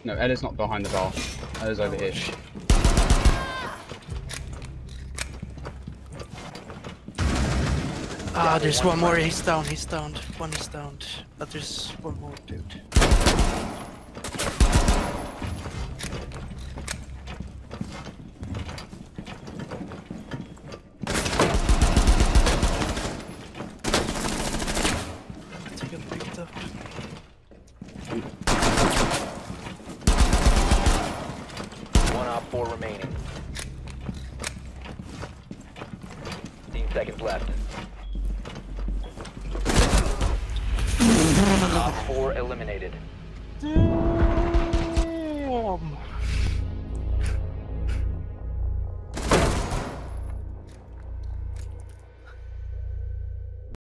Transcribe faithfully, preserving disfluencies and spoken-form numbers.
No, Ella's not behind the bar. Ella's over here. Ah, there's one more. He's down. He's down. One is down. But there's one more dude. I think I picked up. One op four remaining. fifteen seconds left. Op four eliminated. Damn.